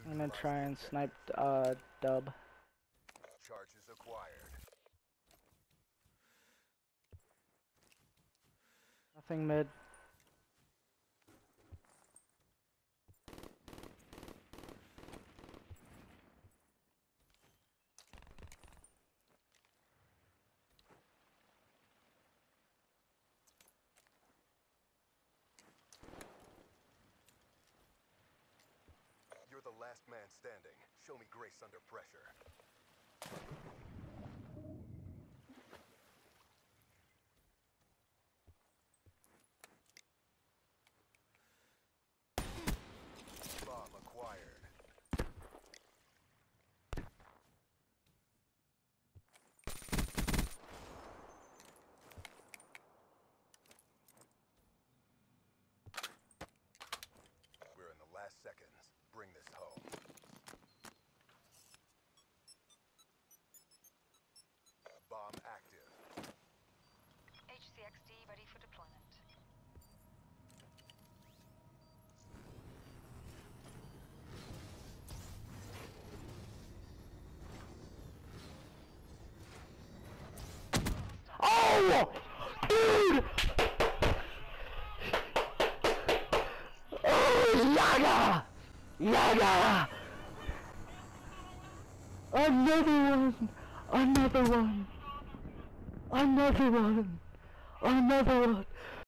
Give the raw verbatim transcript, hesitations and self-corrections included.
I'm gonna try and snipe uh Dub. Charges acquired. Nothing mid. You're the last man standing. Show me grace under pressure. Bomb acquired. We're in the last seconds. Bring this home. Bomb active. H C X D ready for deployment. Oh! Dude! Oh, Yaga! Yaga! Another one! Another one! Another one! Another one!